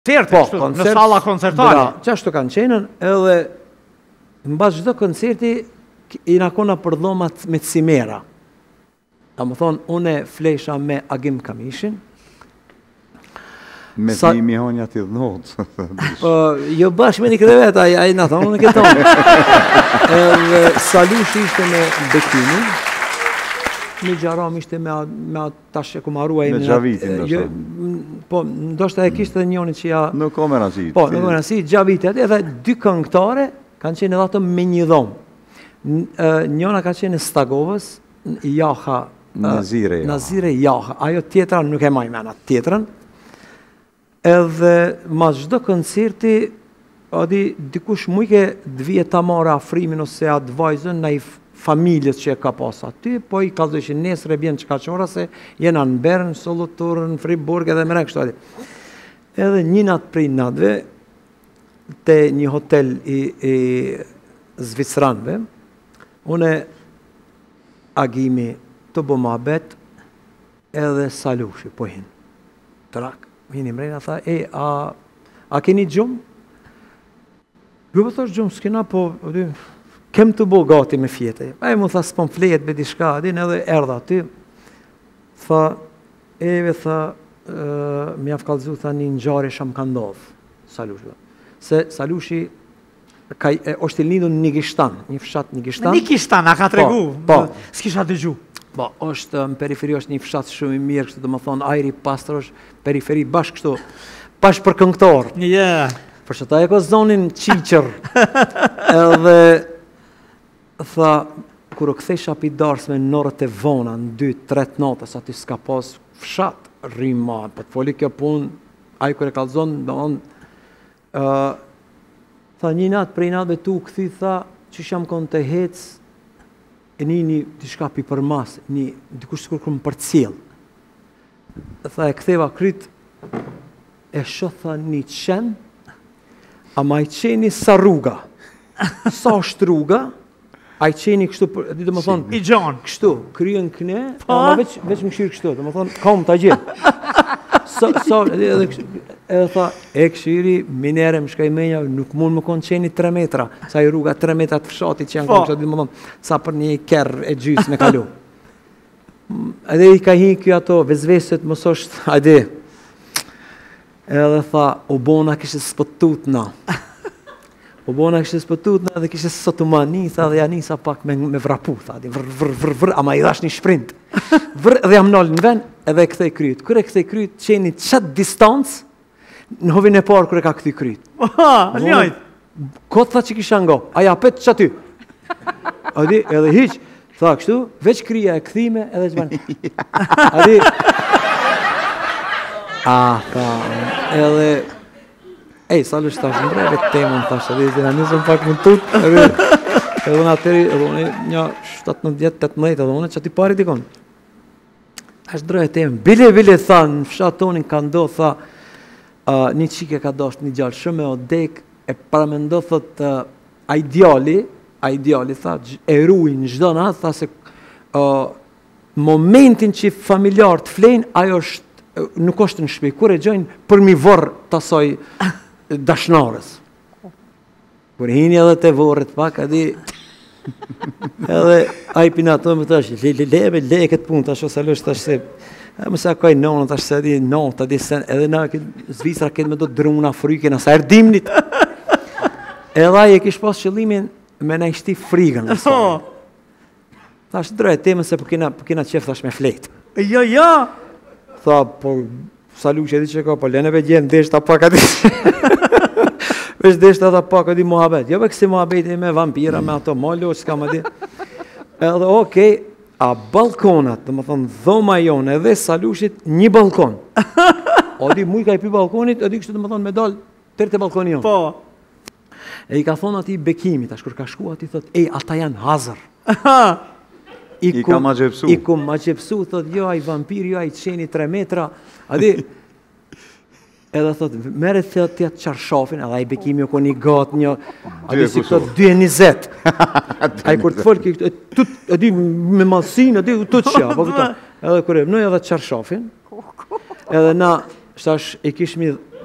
Në salla koncertare. Qashtu kanë qenën, edhe në basë çdo koncerti i na kona për dhomat me cimera. Ta më thonë, une flesha me Agim Kamishin. Me ti mi honja t'i dhënot. Jo bashkë me një krevet, a i në thonë, unë këtë tonë. Edhe Salushi ishte me Bekini. Një Gjaram ishte me tash e ku marruaj. Me Gjavitin, ndoshta. Po, ndoshta e kishte dhe njoni që ja... Nuk ka me rëndësi. Po, nuk ka me rëndësi, Gjavitet, edhe dy këngëtare kanë qenë edhe ato me një dhomë. Njona ka qenë Stagovës, Jaha... Nazire Jaha. Ajo tjetra, nuk e maj mena tjetrën. Edhe mas çdo koncerti, dikush mujke dhvije ta marrë afrimin ose atë vajzën në i familjes që e ka pas aty, po i kalzojshin nesër e bjen qka qora se jena në Bern, Solothurn, në Friburg edhe më kështu ati. Edhe një natë prej natëve, te një hotel i Zvicranve, une Agimi të bo muhabet edhe Salushi, po hinë. Trak, hinë i mrejna, tha, a keni gjumë? Jo, po thash gjumë, s'kena, po, kem të bo gati me fjete. A e mu tha s'pon flejet be dishka, adin edhe erdha aty. Tha, tha, mi avë kalzu, tha një njari sham ka ndodhë, Salushi. Se Salushi është të lindu në Nigishtan, një fshat Nigishtan. Nigishtan, a ka tregu? Po. S'kisha dëgju. Po, është në periferi, është një fshat shumë i mirë, kështu të më thonë, ajri pastër është periferi, bashkë kështu, bashkë për këngëtor. Për që ta e ko zonin qiqër, edhe tha, kur o kthesha pi darsme në norët e vona, në 2-3 natës, aty s'ka pas fshat, rima, për të foli kjo pun, aj kër e kalzon, tha një natë prej natëve tu këthi, tha, që sham konë të hecë, e një shka pi për mas, dikush s'kur kërëm për cilë. Tha, e ktheva kryt, e shotha një qenë, ama i qeni sa rruga. Sa është rruga, a i qeni kështu, di të më thonë... I gjonë. Kështu, kryen këne, ama veç më këshirë kështu, të më thonë, kam të gjithë. Edhe tha, e këshiri, minere më shkaj menja, nuk mund më konë qeni 3 metra, sa i rruga 3 metra të fshatit që janë konë, di të më thonë, sa për një kerë e gjysë me kalu. Edhe i ka hi kjo ato, vezveset mos është, ajde, edhe tha, o bona kështë spëtut na. O bona kështë spëtut na dhe kështë sotumani, tha dhe janisa pak me vrapu, tha, vrr, ama i dhash një shprint. Vrr, dhe jam nalë në ven, edhe e këthej kryt. Kër e këthej kryt, qeni qatë distancë, në hovin e parë kër e ka këthi kryt. Njajt. Kotë tha që kisha ngo, aja petë që aty. Adi, edhe hiq, tha kështu, veç krija e këthime, edhe që banë. Adi, tha, edhe, Salush tash në breve temën tash, edhe zina njësëm pak më tut, edhe unë atëri, edhe unë një 17-18, edhe unë që ati pari dikon. Ashtë drejë temën, bile tha, në fshatë tonin ka ndo, tha, një qike ka dosht një gjallë shumë e odek, e paramendo, thot, a ideali, tha, e ruin në gjdo në atë, tha se momentin që familjar të flejnë, ajo është, nuk është në shpi, kur e gjojnë për mi vorë të asoj dashnarës. Kur hini edhe të vorët pak, adi, edhe a i pina të më tash, le këtë punë, tash ose lësht tash se, mëse akoj nonë, tash se adi notë, adi sen, edhe na Zvicra këtë me do të druna frykën, asa erdimnit. Edhe a i e kish pas qëllimin me na ishti frikën. Tash drejt temën se për kina qef tash me fletë. Ja. Tha, po, Salushi e di që ka, po, leneve gjenë, deshta pak ati. Vesh deshta ta pak ati muhabet. Jo, be kësi muhabet e me vampira, me ato mollo, s'ka më di. Edhe, okej, a balkonat, dhe më thonë, dhoma jonë, edhe Salushit, një balkon. O di, muj ka i pi balkonit, o di kështë dhe më thonë, me dalë, tërë të balkoni jonë. Po. E i ka thonë ati Bekimit, ashkur ka shku ati, thot, ata janë hazër. I ka ma gjepsu. I ku ma gjepsu, thot, jo, a i vampir, jo, a i qeni 3 metra. Adi, edhe thot, mere të tjetë qarshafin, edhe a i Bekimi o ko një gatë një, adi si këto 2.20. A i kur të folë, adi me malsin, adi të të qa, po këto. Edhe kërë, në edhe qarshafin, edhe na, shtash, e kishmi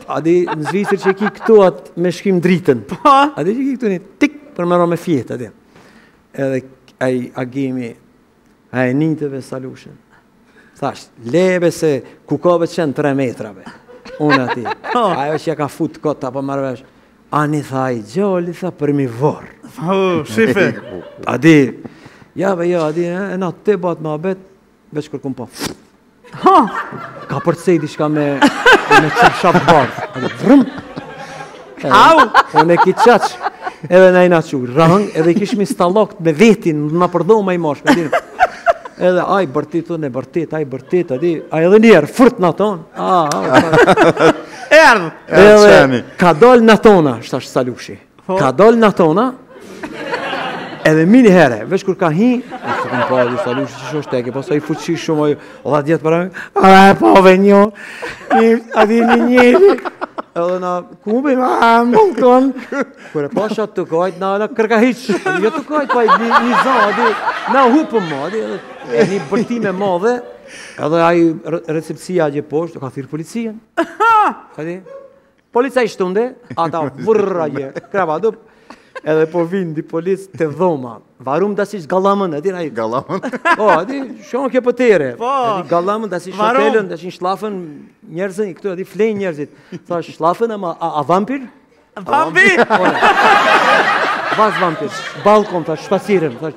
a di në Zvicër që ki këtu atë me shkim dritën. A di që ki këtu një tik për më ro me fjetë, a di. Edhe ai agimi, ai nintëve salushin. Thash, lebe se ku ka qenë 3 metrave. Unë ati. Ajo që ja ka fut kota pa marrëvesh. Ani tha i gjolli, tha për mi vorë. Shife. Adi, ja be jo, adi, e na te bat me abet, veç kërkum po. Ka përcej di shka me qap bardh. Adi, vrëm. Au! Unë e ki qaq, edhe na i na qu, rang, edhe i kishmi stalokt me vetin, na përdo me i mosh, me dinë. Edhe aj bërtit, unë e bërtit, aj bërtit, adi, aj edhe njerë, fërt në tonë. Erdhë! Edhe ka doll në tona, shtash Salushi. Ka doll në tona, edhe mini here, veç kur ka hi, se kom pa di Salushi që shosh teke, pas a i fuqi shumë, o da djetë për amin, a e pove një, adi një njeri, edhe na, ku bëjmë, mund tonë, kër e pasha të kajt, na kërka hiq, jo të kajt, pa një zan, adi, na hupëm mo, adi, një bërtime madhe, edhe ai recepcia gje poshtë, ka thirë policien. Adi, polica i shtunde, ata vërra gje, krava dup, edhe po vinë di polic të dhoma, varum da si galamën, adi na i... Galamën? O, adi, shonë ke pëtere, Po. adi galamën, da si shapelën, da si shlafën njerëzën, këtu, adi flejnë njerëzit. Tha, shlafën, ama a vampir? Vampir! Vaz vampir, balkon, tha, shpasirën, tha,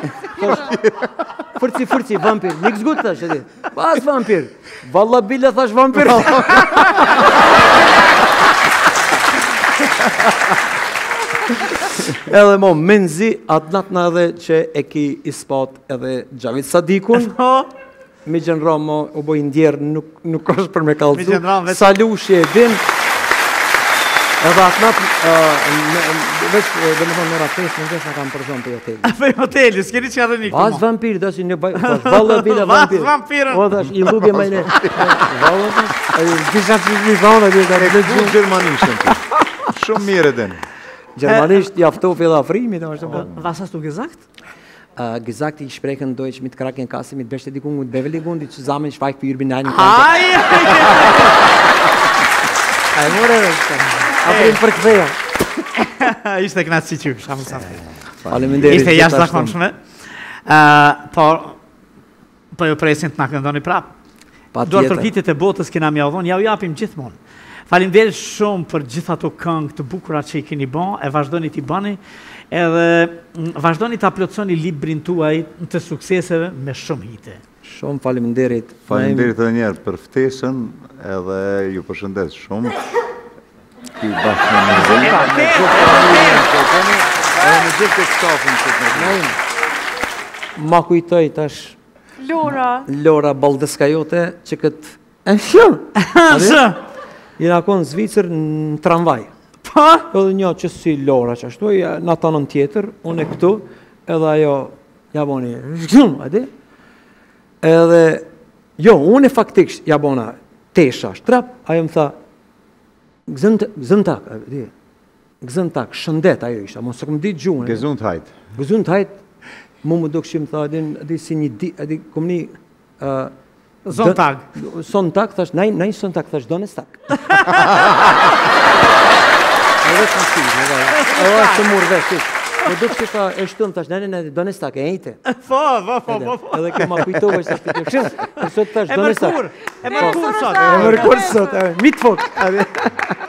fërci, vampir, nik zgut, thash, edi, vaz vampir, valla bile, thash, vampir. Edhe mo, menzi, atë natë në edhe që e ki ispat edhe Gjavit Sadikun, mi gjenra mo, u boj ndjerë, nuk është për me kalëzu, Salushi e din, edhe atë natë, veç, dhe më thonë nëra 5 në gjesë në kam përzon për hoteli. Për hoteli, s'keni që arë një këmo. Vaz vampir, dhe si një baj, valla bile vampir. Vaz vampirën. O, dhe i lugje me një, valla vampir, disha që një zonë, dhe E gjuhë Gjermanishën të. Shumë mire den. Gjermanisht jaftof edhe afrimi, dhe është po. Was hast du gesagt? Gesagt, ich sprechen Deutsch mit Krankenkasse, mit Bestätigung und Bewilligung, die zusammen schweigt für Urbin ein. Ai! Ai, more, aprim për këtheja. Ishte knat si qysh, shamë sa. Faleminderit. Ishte jashtë zakonshme. Po ju presin të na këndoni prap. Duar përkitit e botës kena mja udhon, ja u japim gjithmonë. Faleminderit shumë për gjitha ato këngë të bukura që i keni bën, e vazhdoni t'i bëni, edhe vazhdoni ta plotësoni librin tuaj të sukseseve me shumë hite. Shumë faleminderit. Faleminderit edhe njerë për ftesën, edhe ju përshëndes shumë. Ki bashkë me në gjithë të stafën që të në ma kujtoj tash Lora Baldëska jote që këtë e shumë. Jena konë Zvicër në tramvaj. Edhe një që si Lora që ashtu, në tanën tjetër, unë e këtu, edhe ajo, jaboni, adi? Edhe, jo, unë e faktiksh, jabona, tesha, shtrap, ajo më tha, gëzëntak, adi? Gëzëntak, shëndet ajo ishta, mos e këmë ditë gjuhën. Gesundheit. Gesundheit, mu më dukë që më tha, adi, si një di, adi, këmë një, Zontag. Zontag, thash, nej Zontag, thash, Donnerstag. Edhe të nësishë, edhe të murë vesh, më dukë që ta e shtënë, thash, nej, Donnerstag, e ejte. Po. Edhe këma kujtove që ta të këshëm, për sot thash, Donnerstag. E mërkur sot. E mërkur sot, mitfok.